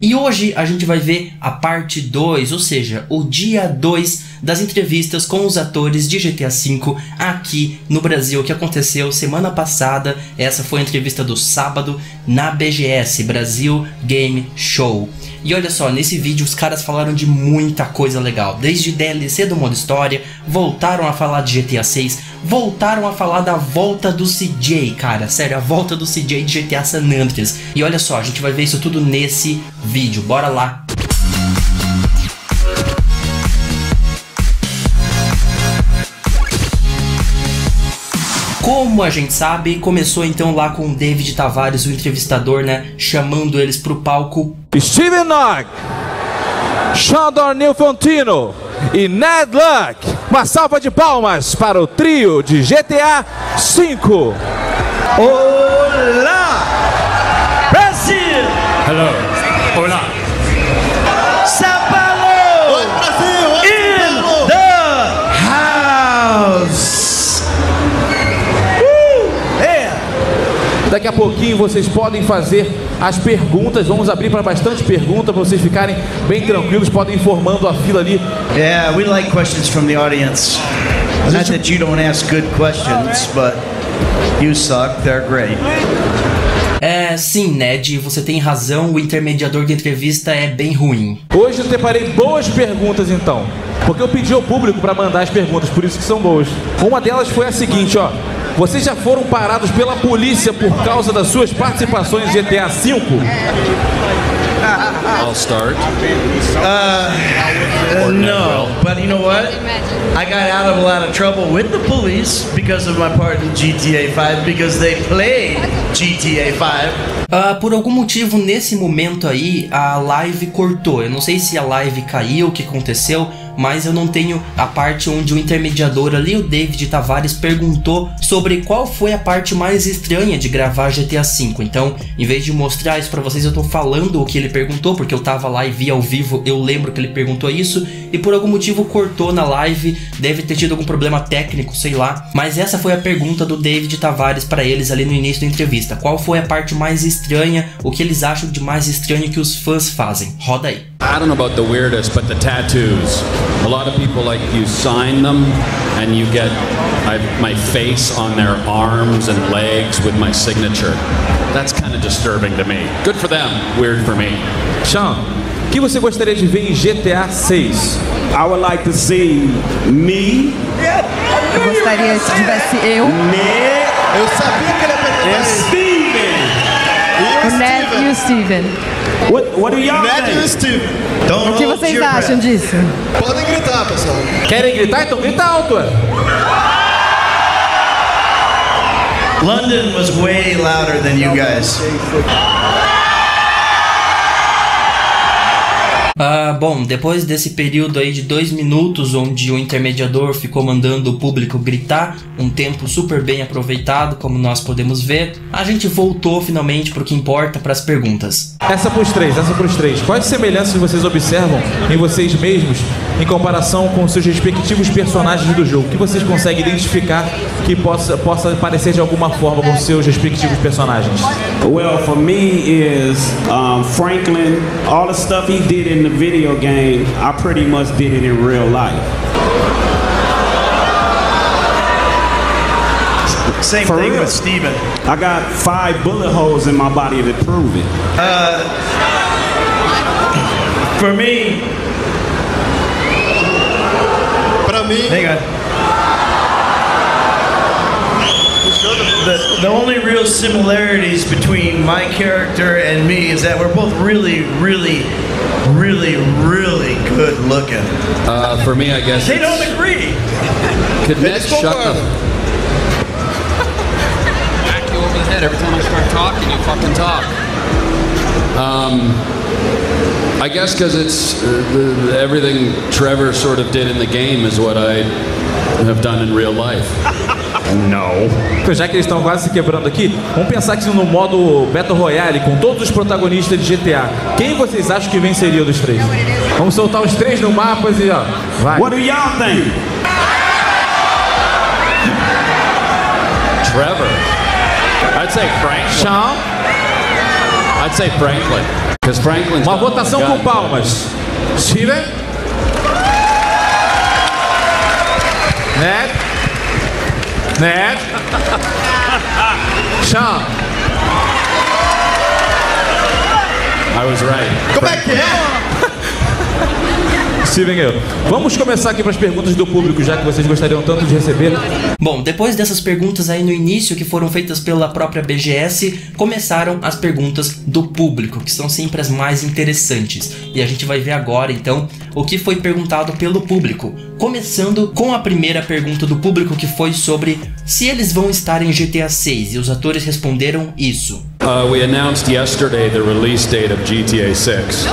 E hoje a gente vai ver a parte 2, ou seja, o dia 2 das entrevistas com os atores de GTA V aqui no Brasil, que aconteceu semana passada. Essa foi a entrevista do sábado na BGS, Brasil Game Show. E olha só, nesse vídeo os caras falaram de muita coisa legal, desde DLC do modo história, voltaram a falar de GTA 6, voltaram a falar da volta do CJ, cara, sério, a volta do CJ de GTA San Andreas. E olha só, a gente vai ver isso tudo nesse vídeo, bora lá! Como a gente sabe, começou então lá com o David Tavares, o entrevistador, né, chamando eles pro palco. Steven Ogg, Shondor Fontino e Ned Luck. Uma salva de palmas para o trio de GTA V. Olá, Brasil! Hello. Olá. São Paulo! Oi, Brasil! Oi, In Paulo! the house! Daqui a pouquinho vocês podem fazer as perguntas. Vamos abrir para bastante perguntas, para vocês ficarem bem tranquilos. Podem ir formando a fila ali. Yeah, we like questions from the audience. Not that you don't ask good questions, but you suck, they're great. Sim, Ned, você tem razão, o intermediador de entrevista é bem ruim. Hoje eu preparei boas perguntas então, porque eu pedi ao público para mandar as perguntas, por isso que são boas. Uma delas foi a seguinte, ó. Vocês já foram parados pela polícia por causa das suas participações em GTA V? I'll start. No, but you know what? I got out of a lot of trouble with the police because of my part in GTA 5, because they played GTA 5. Por algum motivo, nesse momento aí, a live cortou. Eu não sei se a live caiu, o que aconteceu, mas eu não tenho a parte onde o intermediador ali, o David Tavares, perguntou sobre qual foi a parte mais estranha de gravar GTA V. Então, em vez de mostrar isso pra vocês, eu tô falando o que ele perguntou, porque eu tava lá e vi ao vivo, eu lembro que ele perguntou isso, e por algum motivo cortou na live, deve ter tido algum problema técnico, sei lá. Mas essa foi a pergunta do David Tavares pra eles ali no início da entrevista. Qual foi a parte mais estranha, o que eles acham de mais estranho que os fãs fazem? Roda aí. I don't know about the weirdest, but the tattoos. A lot of people like you sign them and you get my face on their arms and legs with my signature. That's kind of disturbing to me. Good for them, weird for me. Sean, o que você gostaria de ver em GTA 6? I would like to see me. Eu gostaria que tivesse eu, Eu sabia que ele ia perguntar And isso. Steven. o Ned e o Steven. What do y'all Ned e o think? Steve. Don't O que hold vocês your acham breath. disso? Podem gritar, pessoal. Querem gritar? Então grita alto, ué. London was way louder than you guys. Bom, depois desse período aí de 2 minutos onde o intermediador ficou mandando o público gritar, um tempo super bem aproveitado, como nós podemos ver, a gente voltou finalmente pro que importa, para as perguntas. Essa pros três. Quais semelhanças vocês observam em vocês mesmos em comparação com seus respectivos personagens do jogo? O que vocês conseguem identificar que possa parecer de alguma forma com seus respectivos personagens? Well, for me is Franklin. All the stuff he did in the video game, I pretty much did it in real life. Same For thing real? with Steven. I got 5 bullet holes in my body to prove it. For me, Pra mim, hang on. The only real similarities between my character and me is that we're both really good looking. For me, I guess. They don't agree. Could Ned eles shut concordam. Back you over the head every time I start talking. You fucking talk. I guess because it's everything Trevor sort of did in the game is what I have done in real life. No. Já que eles estão quase se quebrando aqui, vamos pensar que no modo Battle Royale, com todos os protagonistas de GTA, quem vocês acham que venceria dos três? Vamos soltar os três no mapa e ó, vai. What do y'all think? Trevor. I'd say Franklin. Sean? I'd say Franklin. Because Franklin's Uma got votação the com gun. palmas. Steven? Ned? Sean? I was right. Como é que é? Steven, vamos começar aqui para as perguntas do público, já que vocês gostariam tanto de receber. Bom, depois dessas perguntas aí no início, que foram feitas pela própria BGS, começaram as perguntas do público, que são sempre as mais interessantes. E a gente vai ver agora, então, o que foi perguntado pelo público. Começando com a primeira pergunta do público, que foi sobre se eles vão estar em GTA 6, e os atores responderam isso. We announced yesterday the release date of GTA 6.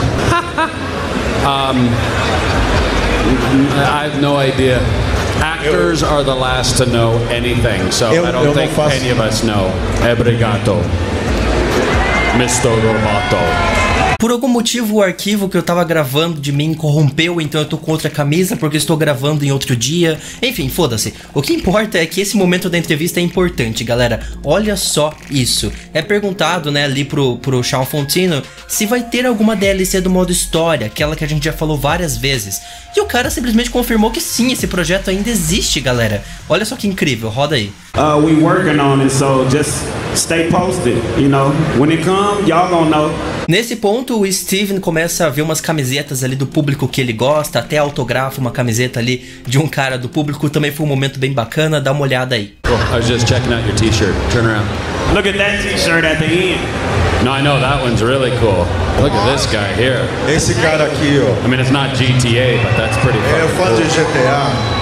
I have no idea. Actors are the last to know anything, so I don't think any of us know. Obrigado, Mr. Roboto. Por algum motivo o arquivo que eu tava gravando de mim corrompeu, então eu tô com outra camisa porque eu estou gravando em outro dia. Enfim, foda-se. O que importa é que esse momento da entrevista é importante, galera. Olha só isso. É perguntado, né, ali pro Sean Fontino se vai ter alguma DLC do modo história, aquela que a gente já falou várias vezes. E o cara simplesmente confirmou que sim, esse projeto ainda existe, galera. Olha só que incrível, roda aí. We working on it, so just stay posted, you know. When it comes, y'all gonna know. Nesse ponto, o Steven começa a ver umas camisetas ali do público que ele gosta, até autografa uma camiseta ali de um cara do público, também foi um momento bem bacana, dá uma olhada aí. I was just checking out your t-shirt. Turn around. Look at that t-shirt at the end. No, I know that one's really cool. Look at this guy here. Esse cara aqui, ó. I mean, it's not GTA, but that's pretty Ele é fucking fã cool. de GTA.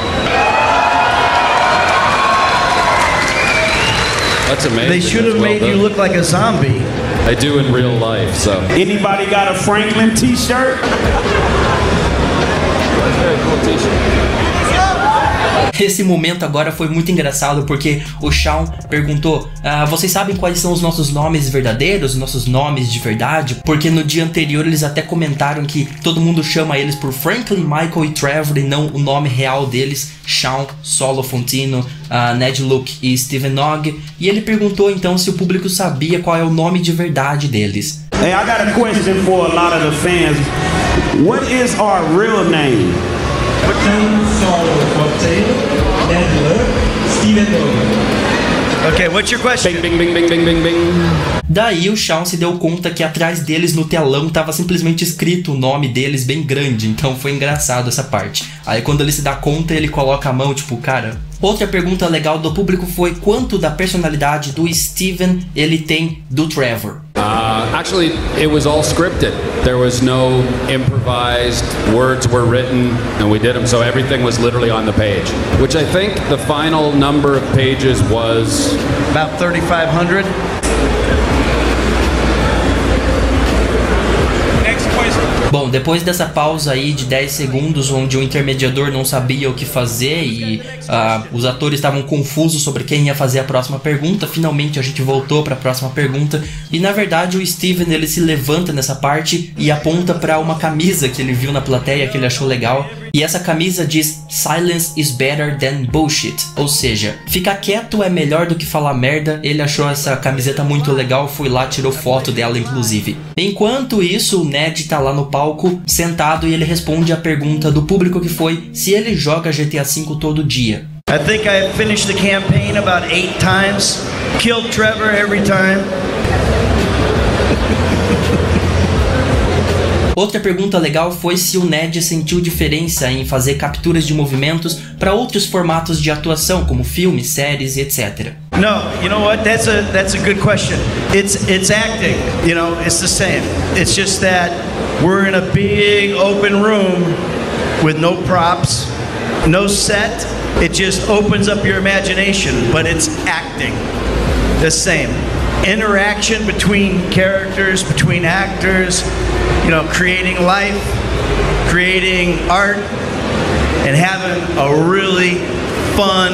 That's amazing. They should have That's well made you done. look like a zombie. I do in real life, so. Anybody got a Franklin t-shirt? Very cool t-shirt. Esse momento agora foi muito engraçado porque o Sean perguntou: vocês sabem quais são os nossos nomes verdadeiros, os nossos nomes de verdade? Porque no dia anterior eles até comentaram que todo mundo chama eles por Franklin, Michael e Trevor e não o nome real deles, Sean, Solo Fontino, Ned Luke e Steven Ogg. E ele perguntou então se o público sabia qual é o nome de verdade deles. Hey, I got a question for a lot of the fans. What is our real name? Okay, what's your question? Bing, bing, bing, bing, bing, bing. Daí o Sean se deu conta que atrás deles no telão tava simplesmente escrito o nome deles bem grande, então foi engraçado essa parte. Aí quando ele se dá conta, ele coloca a mão, tipo, cara... Outra pergunta legal do público foi quanto da personalidade do Steven ele tem do Trevor. Actually, it was all scripted. There was no improvised, words were written, and we did them, so everything was literally on the page. Which I think the final number of pages was... About 3,500. Bom, depois dessa pausa aí de 10 segundos, onde o intermediador não sabia o que fazer e os atores estavam confusos sobre quem ia fazer a próxima pergunta, finalmente a gente voltou para a próxima pergunta. E na verdade o Steven ele se levanta nessa parte e aponta para uma camisa que ele viu na plateia que ele achou legal. E essa camisa diz Silence is better than bullshit, ou seja, ficar quieto é melhor do que falar merda. Ele achou essa camiseta muito legal, foi lá, tirou foto dela inclusive. Enquanto isso, o Ned tá lá no palco, sentado, e ele responde a pergunta do público que foi se ele joga GTA V todo dia. I think I finished the campaign about 8 times. Killed Trevor every time. Outra pergunta legal foi se o Ned sentiu diferença em fazer capturas de movimentos para outros formatos de atuação, como filmes, séries e etc. No, you know what? That's a good question. It's acting. You know, it's the same. It's just that we're in a big open room with no props, no set. It just opens up your imagination, but it's acting. The same. Interaction between characters, between actors, you know, creating life, creating art, and having a really fun,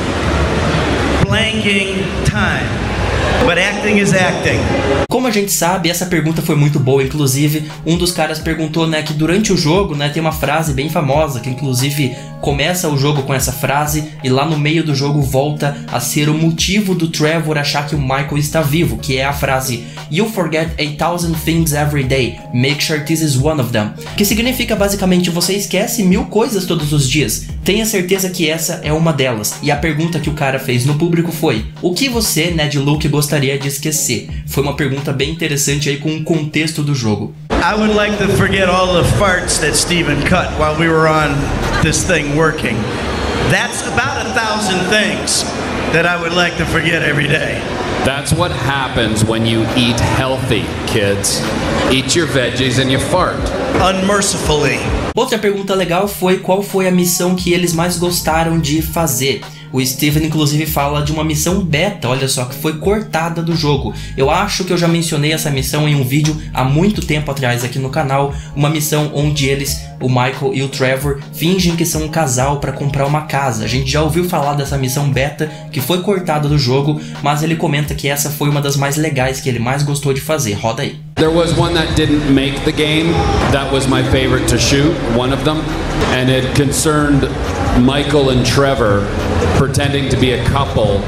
blanking time. But acting is acting. Como a gente sabe, essa pergunta foi muito boa. Inclusive, um dos caras perguntou, né, que durante o jogo, né, tem uma frase bem famosa que inclusive Começa o jogo com essa frase e lá no meio do jogo volta a ser o motivo do Trevor achar que o Michael está vivo, que é a frase "You forget 1,000 things every day, make sure this is one of them", que significa basicamente você esquece 1000 coisas todos os dias, tenha certeza que essa é uma delas. E a pergunta que o cara fez no público foi: o que você, Ned Luke, gostaria de esquecer? Foi uma pergunta bem interessante aí com o contexto do jogo. I would like to forget all the farts that Steven cut while we were on this thing working. That's about 1,000 things that I would like to forget every day. That's what happens when you eat healthy, kids. Eat your veggies and you fart. Unmercifully. Outra pergunta legal foi qual foi a missão que eles mais gostaram de fazer. O Steven inclusive fala de uma missão beta, olha só, que foi cortada do jogo. Eu acho que eu já mencionei essa missão em um vídeo há muito tempo atrás aqui no canal. Uma missão onde eles, o Michael e o Trevor, fingem que são um casal para comprar uma casa. A gente já ouviu falar dessa missão beta que foi cortada do jogo, mas ele comenta que essa foi uma das mais legais, que ele mais gostou de fazer. Roda aí. There was one that didn't make the game. That was my favorite to shoot, one of them. And it concerned Michael and Trevor pretending to be a couple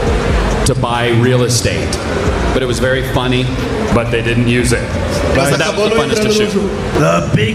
to buy real estate. But it was very funny, but they didn't use it. So that was the funnest to shoot. The big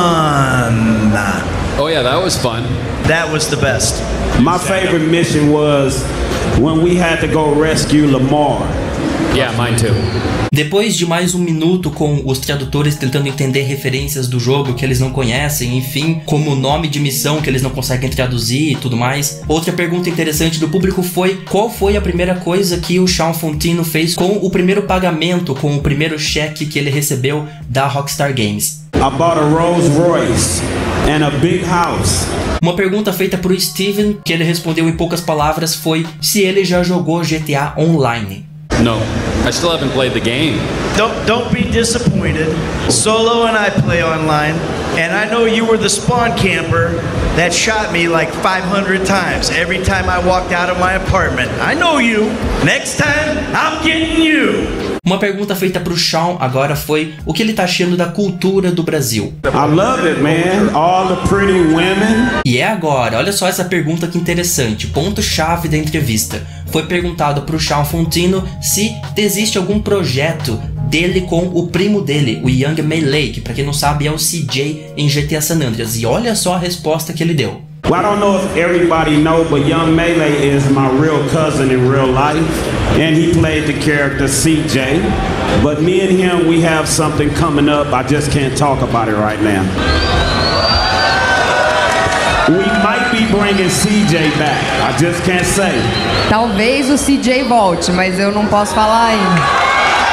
one. Oh yeah, that was fun. That was the best. My favorite mission was when we had to go rescue Lamar. Yeah, mine too. Depois de mais um minuto com os tradutores tentando entender referências do jogo que eles não conhecem, enfim, como o nome de missão que eles não conseguem traduzir e tudo mais, outra pergunta interessante do público foi: qual foi a primeira coisa que o Sean Fontino fez com o primeiro pagamento, com o primeiro cheque que ele recebeu da Rockstar Games? I bought a Rolls Royce and a big house. Uma pergunta feita pro Steven, que ele respondeu em poucas palavras, foi se ele já jogou GTA Online. No, I still haven't played the game. Don't be disappointed. Solo and I play online, and I know you were the spawn camper that shot me like 500 times every time I walked out of my apartment. I know you. Next time, I'm getting you. Uma pergunta feita pro Sean agora foi o que ele tá achando da cultura do Brasil. I love it, man. All the pretty women. E é agora, olha só essa pergunta que interessante, ponto-chave da entrevista. Foi perguntado pro Sean Fontino se existe algum projeto dele com o primo dele, o Young Melee, que pra quem não sabe é o CJ em GTA San Andreas. E olha só a resposta que ele deu. Well, I don't know if everybody knows, but Young Melee is my real cousin in real life, and he played the character CJ. But me and him, we have something coming up. I just can't talk about it right now. We might be bringing CJ back. I just can't say. Talvez o CJ volte, mas eu não posso falar ainda.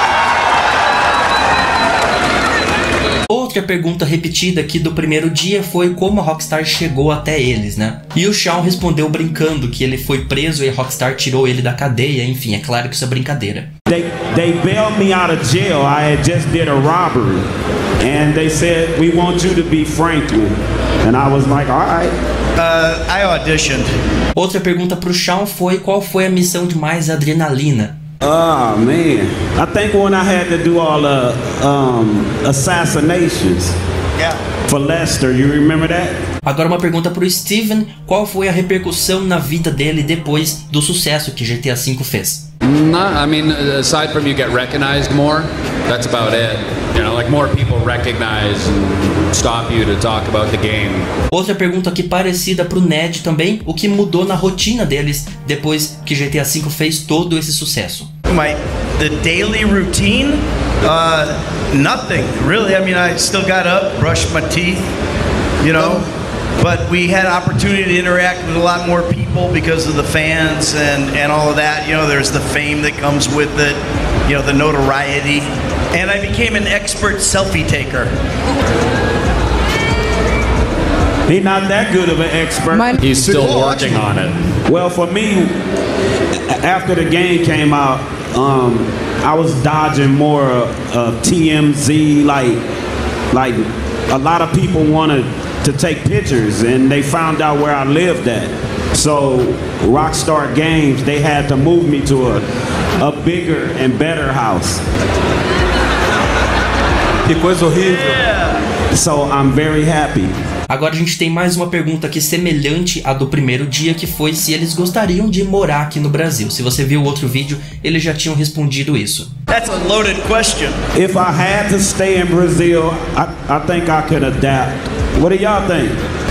Outra pergunta repetida aqui do primeiro dia foi como a Rockstar chegou até eles, né? E o Sean respondeu brincando que ele foi preso e a Rockstar tirou ele da cadeia, enfim, é claro que isso é brincadeira. They bailed me out of jail. I had just did a robbery, and they said, "We want you to be Franklin," and I was like, "All right." I auditioned. Outra pergunta pro Sean foi qual foi a missão de mais adrenalina. Oh man, I think when I had to do all the assassinations for Lester, you remember that? Agora uma pergunta pro Steven, qual foi a repercussão na vida dele depois do sucesso que GTA V fez? I mean, aside from you get recognized more, that's about it. You know, like more people recognize and stop you to talk about the game. Outra pergunta aqui parecida pro Ned também, o que mudou na rotina deles depois que GTA V fez todo esse sucesso? The daily routine? Nothing, really. I mean, I still got up, brushed my teeth, you know. But we had opportunity to interact with a lot more people because of the fans and all of that. You know, there's the fame that comes with it, you know, the notoriety. And I became an expert selfie taker. He's not that good of an expert. He's still working on it. Well, for me, after the game came out, I was dodging more TMZ, like a lot of people wanted to take pictures, and they found out where I lived at. So Rockstar Games, they had to move me to a bigger and better house. Que coisa horrível. So I'm very happy. Agora a gente tem mais uma pergunta aqui semelhante à do primeiro dia, que foi se eles gostariam de morar aqui no Brasil. Se você viu o outro vídeo, eles já tinham respondido isso. That's a loaded question. If I had to stay in Brazil, I think I could adapt. What do y'all think?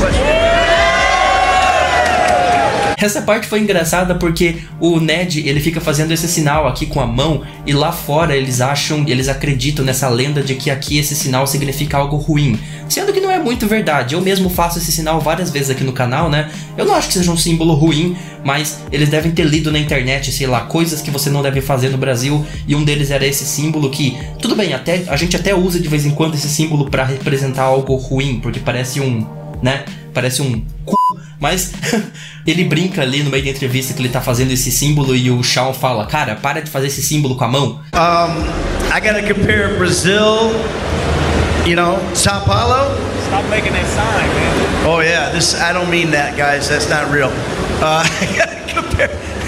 Essa parte foi engraçada porque o Ned, ele fica fazendo esse sinal aqui com a mão e lá fora eles acreditam nessa lenda de que aqui esse sinal significa algo ruim. Sendo que não é muito verdade, eu mesmo faço esse sinal várias vezes aqui no canal, né? Eu não acho que seja um símbolo ruim, mas eles devem ter lido na internet, sei lá, coisas que você não deve fazer no Brasil, e um deles era esse símbolo que, tudo bem, a gente até usa de vez em quando esse símbolo pra representar algo ruim, porque parece um, né? Parece um c... Mas ele brinca ali no meio da entrevista que ele tá fazendo esse símbolo e o Shawn fala, cara, para de fazer esse símbolo com a mão. I gotta compare Brazil, you know, Sao Paulo. Stop making that sign, man. Oh yeah, I don't mean that, guys. That's not real. I gotta compare.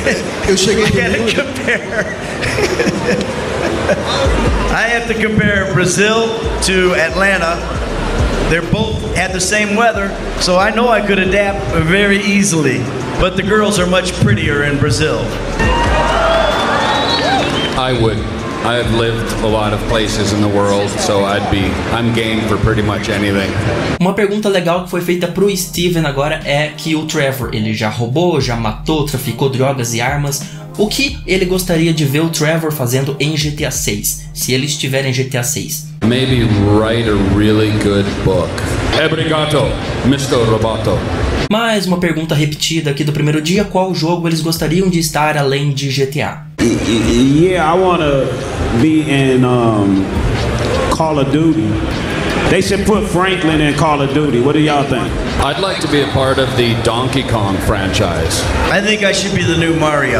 I have to compare Brazil to Atlanta. They're both had the same weather, so I know I could adapt very easily. But the girls are much prettier in Brazil. I would. I've lived a lot of places in the world, so I'm game for pretty much anything. Uma pergunta legal que foi feita pro Steven agora é que o Trevor, ele já roubou, já matou, traficou drogas e armas. O que ele gostaria de ver o Trevor fazendo em GTA 6, se ele estiver em GTA 6? Maybe write a really good book. Obrigado, Mr. Roboto. Mais uma pergunta repetida aqui do primeiro dia, qual jogo eles gostariam de estar além de GTA? Yeah, I wanna be in Call of Duty. They should put Franklin in Call of Duty. What do y'all think? I'd like to be a part of the Donkey Kong franchise. I think I should be the new Mario.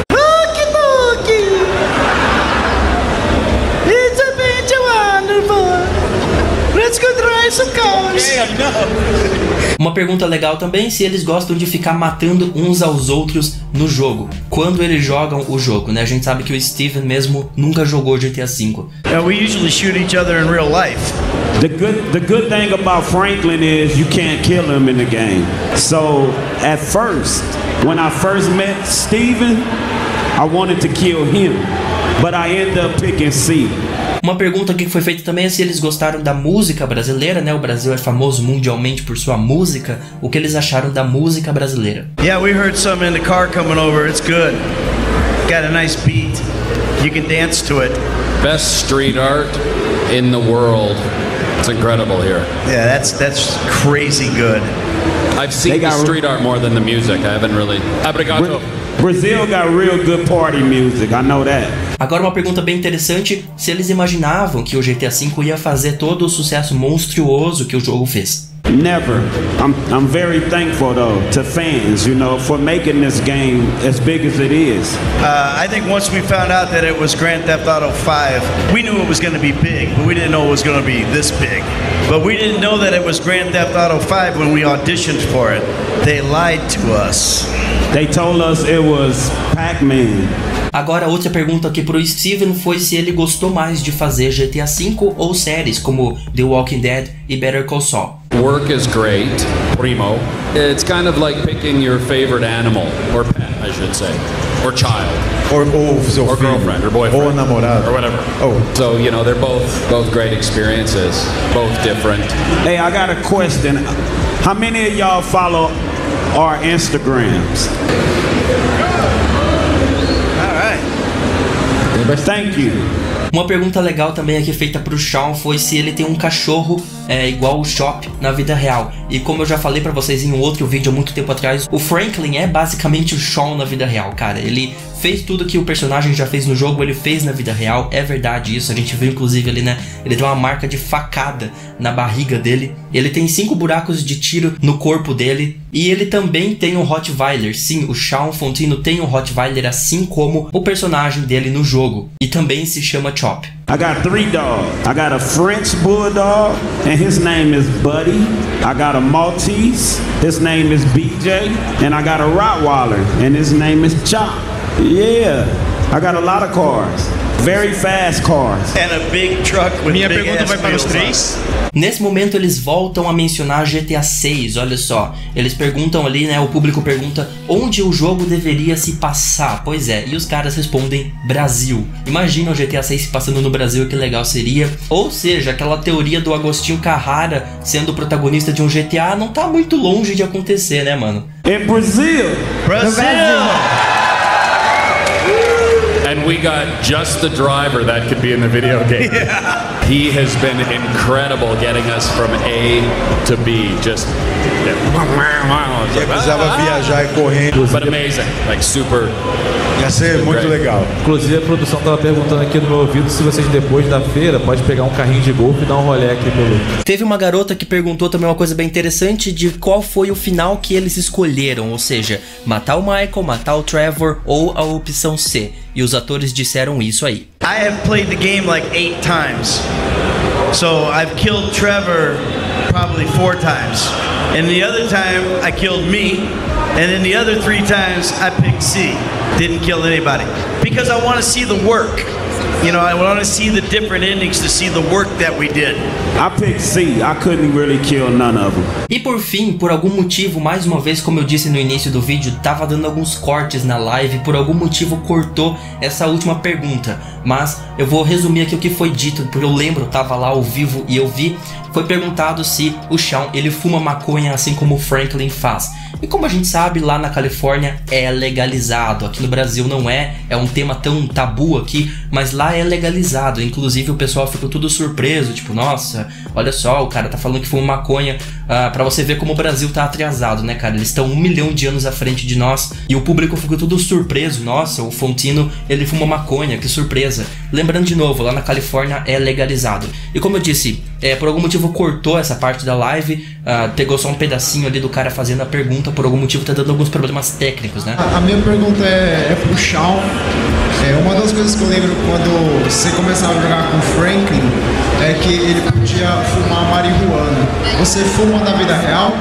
It's a bit wonderful. Let's go drive some cars. Uma pergunta legal também, se eles gostam de ficar matando uns aos outros no jogo, quando eles jogam o jogo, né? A gente sabe que o Steven mesmo nunca jogou GTA V. We usually shoot each other in real life. The good thing about Franklin is you can't kill him in the game. So at first, when I first met Steven, I wanted to kill him, but I ended up picking C. Uma pergunta aqui que foi feita também é se eles gostaram da música brasileira, né? O Brasil é famoso mundialmente por sua música. O que eles acharam da música brasileira? Yeah, we heard some in the car coming over. It's good. Got a nice beat. You can dance to it. Best street art in the world. It's incredible here. Yeah, that's crazy good. I've seen the street art more than the music. I haven't really. Obrigado. Brazil got real good party music. I know that. Agora uma pergunta bem interessante, se eles imaginavam que o GTA V ia fazer todo o sucesso monstruoso que o jogo fez. Never. I'm very thankful though to fans, you know, for making this game as big as it is. I think once we found out that it was Grand Theft Auto 5, we knew it was going to be big, but we didn't know it was going to be this big. But we didn't know that it was Grand Theft Auto 5 when we auditioned for it. They lied to us. They told us it was Pac-Man. Agora outra pergunta aqui pro Steven foi se ele gostou mais de fazer GTA V ou séries como The Walking Dead e Better Call Saul. Work is great, primo. It's kind of like picking your favorite animal, or pet, I should say, or child, Ou seu or filho, girlfriend, or boyfriend, ou namorado, or whatever. Oh. So, you know, they're both great experiences, both different. Hey, I got a question. How many of y'all follow our Instagrams? All right. Thank you. Uma pergunta legal também aqui feita pro Shawn foi se ele tem um cachorro igual o Chop na vida real. E como eu já falei pra vocês em um outro vídeo há muito tempo atrás, o Franklin é basicamente o Shawn na vida real, cara. Ele fez tudo que o personagem já fez no jogo, ele fez na vida real, é verdade isso. A gente viu inclusive ali, né, ele tem uma marca de facada na barriga dele. Ele tem 5 buracos de tiro no corpo dele. E ele também tem um Rottweiler. Sim, o Shawn Fontino tem um Rottweiler, assim como o personagem dele no jogo. E também se chama Chop. I got 3 dogs. I got a French Bulldog, and his name is Buddy. I got a Maltese, his name is BJ. And I got a Rottweiler, and his name is Chop. Yeah, I got a lot of cars. Very fast cars. And a big truck with Minha big pergunta ass vai para os wheels on. três. Nesse momento eles voltam a mencionar GTA 6, olha só. Eles perguntam ali, né, o público pergunta onde o jogo deveria se passar. Pois é, e os caras respondem Brasil. Imagina o GTA 6 se passando no Brasil, que legal seria. Ou seja, aquela teoria do Agostinho Carrara sendo o protagonista de um GTA não tá muito longe de acontecer, né, mano? In Brazil. Brazil! And we got just the driver that could be in the video game. He has been incredible getting us from A to B. Just Eu precisava viajar e correr. but amazing, like super. Ia ser muito legal. Inclusive a produção tava perguntando aqui no meu ouvido se vocês depois da feira pode pegar um carrinho de golfe e dar um rolê aqui pelo... Teve uma garota que perguntou também uma coisa bem interessante de qual foi o final que eles escolheram, ou seja, matar o Michael, matar o Trevor ou a opção C. E os atores disseram isso aí. I have played the game like 8 times. So I've killed Trevor probably 4 times. And the other time I killed me. And then the other 3 times I picked C. Didn't kill anybody. Because I want to see the work. You know, I want to see the different endings to see the work that we did. I picked C. I couldn't really kill none of them. E por fim, por algum motivo, mais uma vez, como eu disse no início do vídeo, tava dando alguns cortes na live, por algum motivo cortou essa última pergunta. Mas eu vou resumir aqui o que foi dito, porque eu lembro, eu tava lá ao vivo e eu vi, foi perguntado se o Shawn, ele fuma maconha assim como o Franklin faz. E como a gente sabe, lá na Califórnia é legalizado, aqui no Brasil não é, é um tema tão tabu aqui, mas lá é legalizado. Inclusive o pessoal ficou tudo surpreso, tipo, nossa, olha só, o cara tá falando que fuma maconha, pra você ver como o Brasil tá atrasado, né, cara? Eles estão 1 milhão de anos à frente de nós e o público ficou tudo surpreso, nossa, o Fontino, ele fuma maconha, que surpresa. Lembrando de novo, lá na Califórnia é legalizado. E como eu disse, por algum motivo cortou essa parte da live, pegou só um pedacinho ali do cara fazendo a pergunta, por algum motivo tá dando alguns problemas técnicos, né? A minha pergunta é pro Shawn. Uma das coisas que eu lembro quando você começava a jogar com o Franklin é que ele podia fumar marihuana. Você fuma na vida real?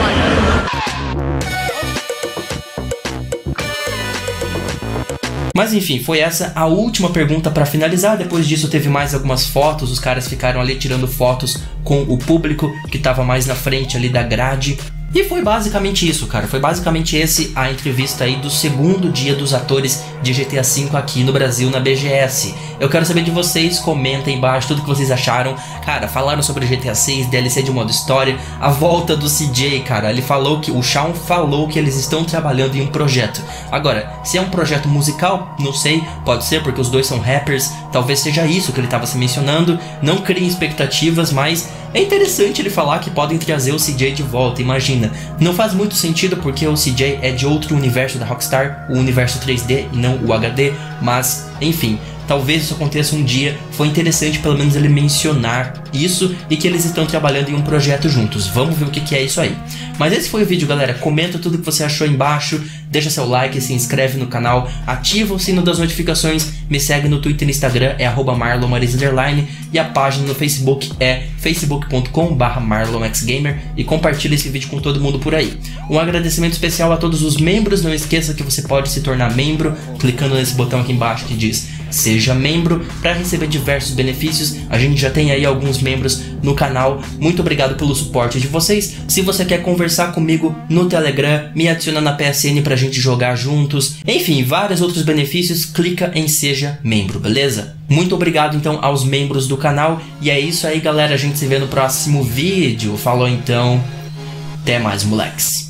Mas enfim, foi essa a última pergunta pra finalizar. Depois disso teve mais algumas fotos, os caras ficaram ali tirando fotos com o público que tava mais na frente ali da grade. E foi basicamente isso, cara. Foi basicamente esse a entrevista aí do segundo dia dos atores de GTA V aqui no Brasil, na BGS. Eu quero saber de vocês, comentem aí embaixo tudo que vocês acharam. Cara, falaram sobre GTA 6, DLC de modo história, a volta do CJ, cara. Ele falou que, o Shawn falou que eles estão trabalhando em um projeto. Agora, se é um projeto musical, não sei, pode ser porque os dois são rappers, talvez seja isso que ele estava se mencionando. Não criem expectativas, mas é interessante ele falar que podem trazer o CJ de volta, imagina. Não faz muito sentido porque o CJ é de outro universo da Rockstar, o universo 3D e não o HD, mas enfim, talvez isso aconteça um dia. Foi interessante pelo menos ele mencionar isso e que eles estão trabalhando em um projeto juntos. Vamos ver o que é isso aí. Mas esse foi o vídeo, galera. Comenta tudo que você achou aí embaixo, deixa seu like, se inscreve no canal, ativa o sino das notificações, me segue no Twitter e no Instagram, é @marlonmaris_, e a página no Facebook é facebook.com/marlonxgamer, e compartilha esse vídeo com todo mundo por aí. Um agradecimento especial a todos os membros. Não esqueça que você pode se tornar membro clicando nesse botão aqui embaixo que diz Seja Membro para receber diversos benefícios. A gente já tem aí alguns membros no canal. Muito obrigado pelo suporte de vocês. Se você quer conversar comigo no Telegram, me adiciona na PSN pra gente jogar juntos. Enfim, vários outros benefícios. Clica em Seja Membro, beleza? Muito obrigado então aos membros do canal. E é isso aí, galera. A gente se vê no próximo vídeo. Falou então. Até mais, moleques.